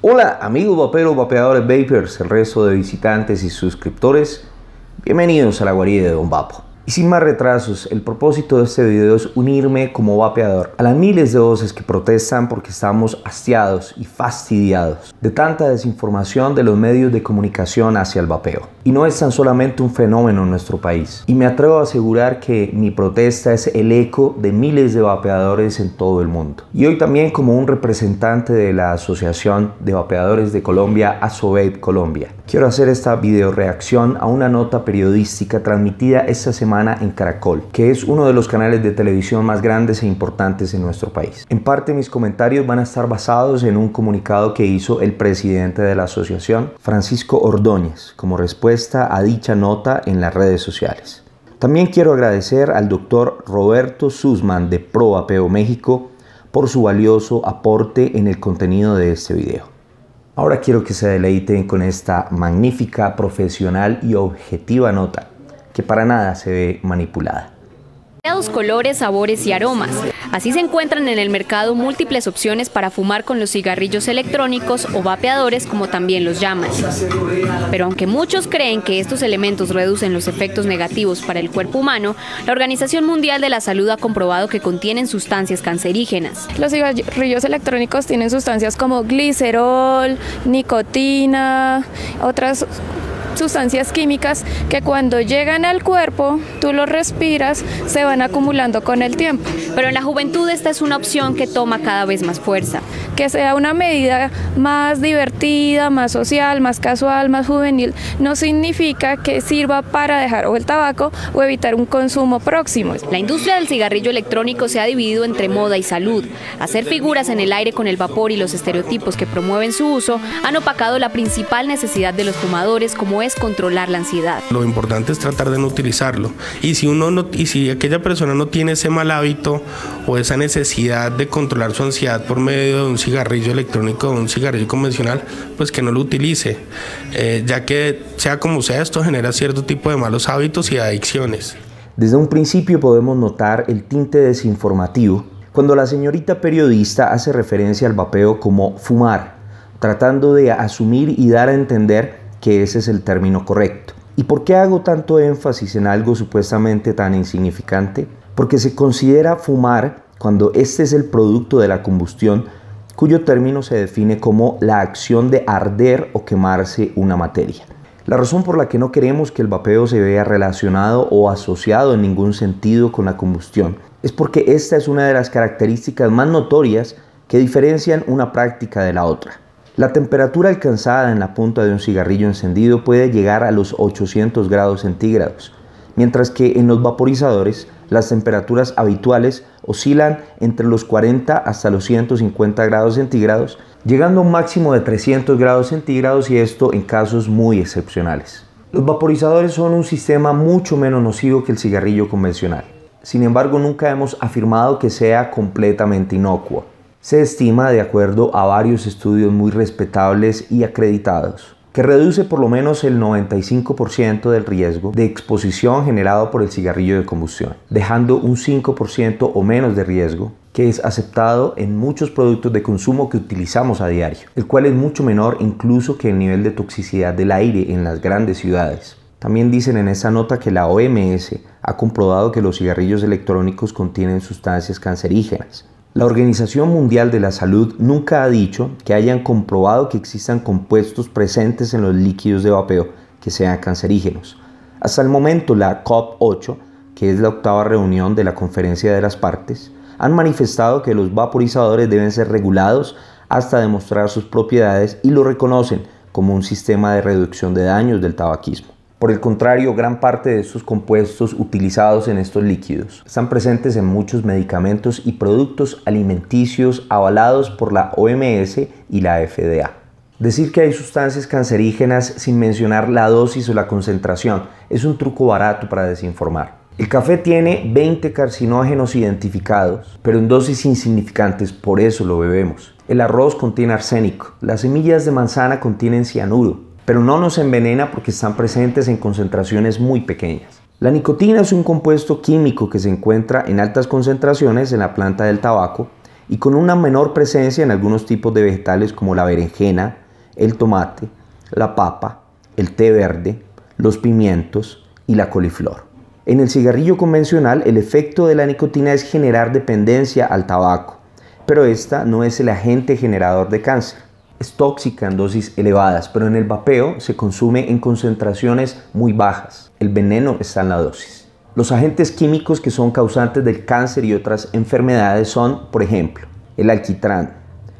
Hola amigos vaperos, vapeadores, vapers, el resto de visitantes y suscriptores, bienvenidos a la guarida de Don Vapo. Y sin más retrasos, el propósito de este video es unirme como vapeador a las miles de voces que protestan porque estamos hastiados y fastidiados de tanta desinformación de los medios de comunicación hacia el vapeo. Y no es tan solamente un fenómeno en nuestro país. Y me atrevo a asegurar que mi protesta es el eco de miles de vapeadores en todo el mundo. Y hoy también como un representante de la Asociación de Vapeadores de Colombia, ASOVAPE Colombia, quiero hacer esta video reacción a una nota periodística transmitida esta semana en Caracol, que es uno de los canales de televisión más grandes e importantes en nuestro país. En parte mis comentarios van a estar basados en un comunicado que hizo el presidente de la asociación, Francisco Ordóñez, como respuesta a dicha nota en las redes sociales. También quiero agradecer al doctor Roberto Sussman de Pro Vapeo México por su valioso aporte en el contenido de este video. Ahora quiero que se deleiten con esta magnífica, profesional y objetiva nota, que para nada se ve manipulada. Colores, sabores y aromas. Así se encuentran en el mercado múltiples opciones para fumar con los cigarrillos electrónicos o vapeadores, como también los llaman. Pero aunque muchos creen que estos elementos reducen los efectos negativos para el cuerpo humano, la Organización Mundial de la Salud ha comprobado que contienen sustancias cancerígenas. Los cigarrillos electrónicos tienen sustancias como glicerol, nicotina, otras sustancias químicas que cuando llegan al cuerpo, tú los respiras, se van acumulando con el tiempo. Pero en la juventud esta es una opción que toma cada vez más fuerza. Que sea una medida más divertida, más social, más casual, más juvenil, no significa que sirva para dejar o el tabaco o evitar un consumo próximo. La industria del cigarrillo electrónico se ha dividido entre moda y salud. Hacer figuras en el aire con el vapor y los estereotipos que promueven su uso han opacado la principal necesidad de los fumadores, como es controlar la ansiedad. Lo importante es tratar de no utilizarlo, y si aquella persona no tiene ese mal hábito o esa necesidad de controlar su ansiedad por medio de un cigarrillo electrónico o un cigarrillo convencional, pues que no lo utilice, ya que sea como sea, esto genera cierto tipo de malos hábitos y adicciones. Desde un principio podemos notar el tinte desinformativo cuando la señorita periodista hace referencia al vapeo como fumar, tratando de asumir y dar a entender que ese es el término correcto. ¿Y por qué hago tanto énfasis en algo supuestamente tan insignificante? Porque se considera fumar cuando este es el producto de la combustión, cuyo término se define como la acción de arder o quemarse una materia. La razón por la que no queremos que el vapeo se vea relacionado o asociado en ningún sentido con la combustión es porque esta es una de las características más notorias que diferencian una práctica de la otra. La temperatura alcanzada en la punta de un cigarrillo encendido puede llegar a los 800 grados centígrados, mientras que en los vaporizadores las temperaturas habituales oscilan entre los 40 hasta los 150 grados centígrados, llegando a un máximo de 300 grados centígrados, y esto en casos muy excepcionales. Los vaporizadores son un sistema mucho menos nocivo que el cigarrillo convencional. Sin embargo, nunca hemos afirmado que sea completamente inocuo. Se estima, de acuerdo a varios estudios muy respetables y acreditados, que reduce por lo menos el 95% del riesgo de exposición generado por el cigarrillo de combustión, dejando un 5% o menos de riesgo que es aceptado en muchos productos de consumo que utilizamos a diario, el cual es mucho menor incluso que el nivel de toxicidad del aire en las grandes ciudades. También dicen en esa nota que la OMS ha comprobado que los cigarrillos electrónicos contienen sustancias cancerígenas. La Organización Mundial de la Salud nunca ha dicho que hayan comprobado que existan compuestos presentes en los líquidos de vapeo que sean cancerígenos. Hasta el momento, la COP8, que es la octava reunión de la Conferencia de las Partes, han manifestado que los vaporizadores deben ser regulados hasta demostrar sus propiedades y lo reconocen como un sistema de reducción de daños del tabaquismo. Por el contrario, gran parte de estos compuestos utilizados en estos líquidos están presentes en muchos medicamentos y productos alimenticios avalados por la OMS y la FDA. Decir que hay sustancias cancerígenas sin mencionar la dosis o la concentración es un truco barato para desinformar. El café tiene 20 carcinógenos identificados, pero en dosis insignificantes, por eso lo bebemos. El arroz contiene arsénico, las semillas de manzana contienen cianuro, pero no nos envenena porque están presentes en concentraciones muy pequeñas. La nicotina es un compuesto químico que se encuentra en altas concentraciones en la planta del tabaco y con una menor presencia en algunos tipos de vegetales como la berenjena, el tomate, la papa, el té verde, los pimientos y la coliflor. En el cigarrillo convencional, el efecto de la nicotina es generar dependencia al tabaco, pero esta no es el agente generador de cáncer. Es tóxica en dosis elevadas, pero en el vapeo se consume en concentraciones muy bajas. El veneno está en la dosis. Los agentes químicos que son causantes del cáncer y otras enfermedades son, por ejemplo, el alquitrán,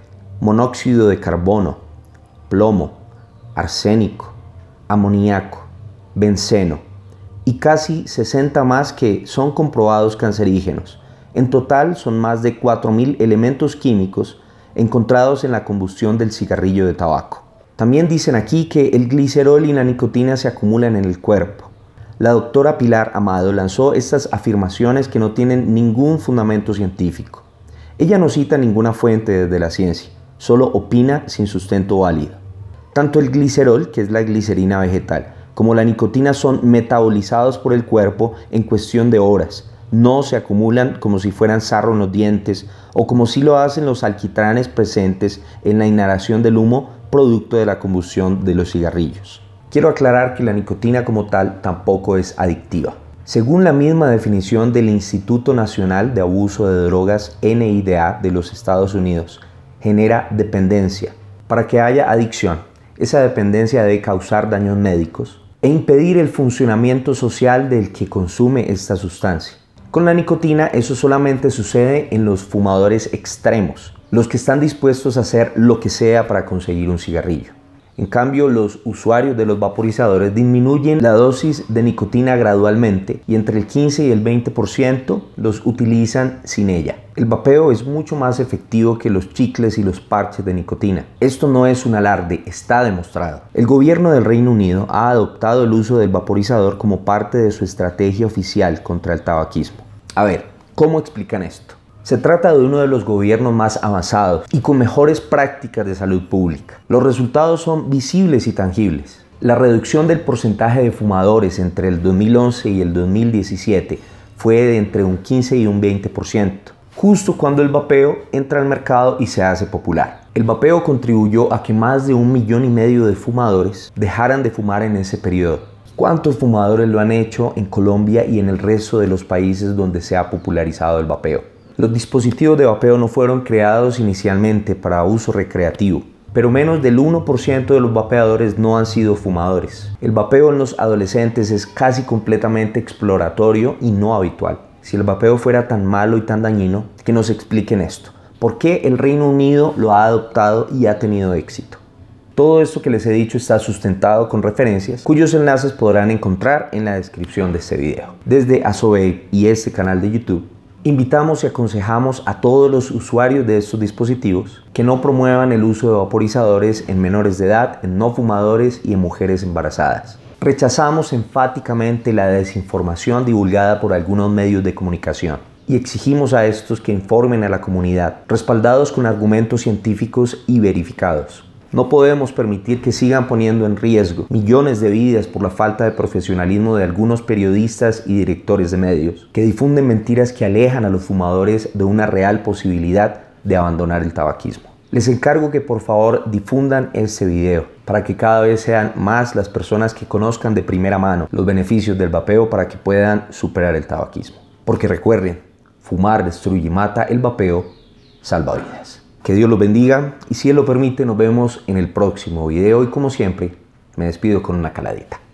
monóxido de carbono, plomo, arsénico, amoníaco, benceno y casi 60 más que son comprobados cancerígenos. En total son más de 4.000 elementos químicos encontrados en la combustión del cigarrillo de tabaco. También dicen aquí que el glicerol y la nicotina se acumulan en el cuerpo. La doctora Pilar Amado lanzó estas afirmaciones que no tienen ningún fundamento científico. Ella no cita ninguna fuente desde la ciencia, solo opina sin sustento válido. Tanto el glicerol, que es la glicerina vegetal, como la nicotina son metabolizados por el cuerpo en cuestión de horas. No se acumulan como si fueran sarro en los dientes o como si lo hacen los alquitranes presentes en la inhalación del humo producto de la combustión de los cigarrillos. Quiero aclarar que la nicotina como tal tampoco es adictiva. Según la misma definición del Instituto Nacional de Abuso de Drogas NIDA de los Estados Unidos, genera dependencia. Para que haya adicción, esa dependencia debe causar daños médicos e impedir el funcionamiento social del que consume esta sustancia. Con la nicotina eso solamente sucede en los fumadores extremos, los que están dispuestos a hacer lo que sea para conseguir un cigarrillo. En cambio, los usuarios de los vaporizadores disminuyen la dosis de nicotina gradualmente y entre el 15 y el 20% los utilizan sin ella. El vapeo es mucho más efectivo que los chicles y los parches de nicotina. Esto no es un alarde, está demostrado. El gobierno del Reino Unido ha adoptado el uso del vaporizador como parte de su estrategia oficial contra el tabaquismo. A ver, ¿cómo explican esto? Se trata de uno de los gobiernos más avanzados y con mejores prácticas de salud pública. Los resultados son visibles y tangibles. La reducción del porcentaje de fumadores entre el 2011 y el 2017 fue de entre un 15 y un 20%, justo cuando el vapeo entra al mercado y se hace popular. El vapeo contribuyó a que más de 1,5 millones de fumadores dejaran de fumar en ese periodo. ¿Cuántos fumadores lo han hecho en Colombia y en el resto de los países donde se ha popularizado el vapeo? Los dispositivos de vapeo no fueron creados inicialmente para uso recreativo, pero menos del 1% de los vapeadores no han sido fumadores. El vapeo en los adolescentes es casi completamente exploratorio y no habitual. Si el vapeo fuera tan malo y tan dañino, que nos expliquen esto. ¿Por qué el Reino Unido lo ha adoptado y ha tenido éxito? Todo esto que les he dicho está sustentado con referencias, cuyos enlaces podrán encontrar en la descripción de este video. Desde Asovape y este canal de YouTube, invitamos y aconsejamos a todos los usuarios de estos dispositivos que no promuevan el uso de vaporizadores en menores de edad, en no fumadores y en mujeres embarazadas. Rechazamos enfáticamente la desinformación divulgada por algunos medios de comunicación y exigimos a estos que informen a la comunidad, respaldados con argumentos científicos y verificados. No podemos permitir que sigan poniendo en riesgo millones de vidas por la falta de profesionalismo de algunos periodistas y directores de medios que difunden mentiras que alejan a los fumadores de una real posibilidad de abandonar el tabaquismo. Les encargo que por favor difundan este video para que cada vez sean más las personas que conozcan de primera mano los beneficios del vapeo para que puedan superar el tabaquismo. Porque recuerden, fumar destruye y mata, el vapeo salva vidas. Que Dios los bendiga y si Él lo permite nos vemos en el próximo video y como siempre me despido con una caladita.